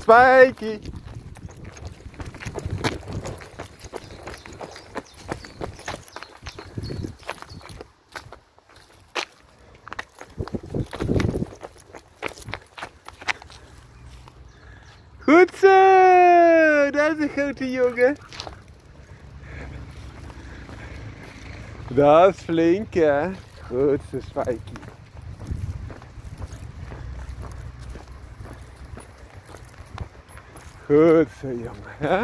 Spikey! Goed zo! Dat is een grote jongen. Dat is flink, hè? Goed zo, Spikey. Goed zo, jongen, hè?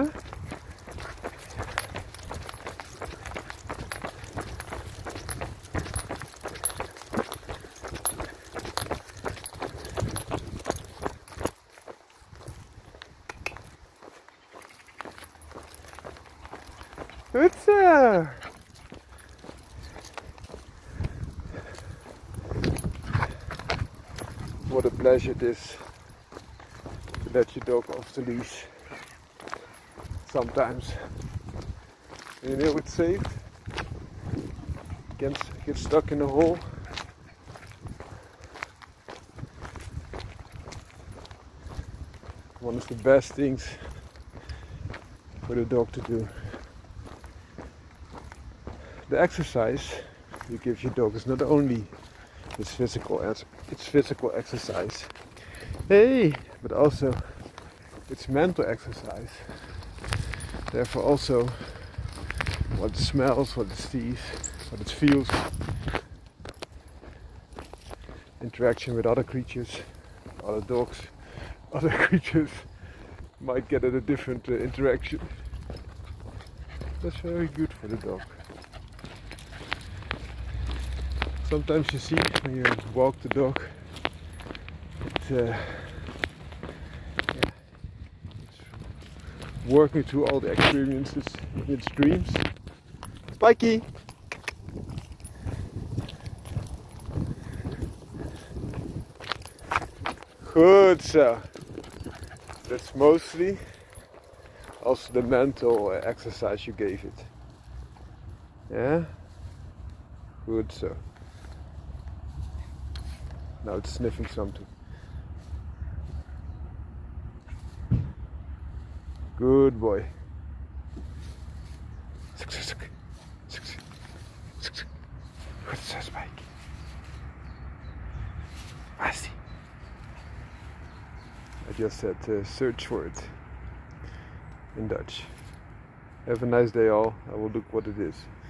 Goed zo! What a pleasure it is to let your dog off the leash. Sometimes, you know it's safe. Get stuck in a hole. One of the best things for the dog to do. The exercise you give your dog is not only its physical exercise, but also its mental exercise. Therefore also what it smells, what it sees, what it feels. Interaction with other creatures, other dogs, other creatures might get at a different interaction. That's very good for the dog. Sometimes you see when you walk the dog, it's working through all the experiences in its dreams. Spikey! Good, so that's mostly also the mental exercise you gave it. Yeah? Good, so. Now it's sniffing something. Good boy. Goed zo, Spike. Waar is die? I just said search for it in Dutch. Have a nice day all. I will look what it is.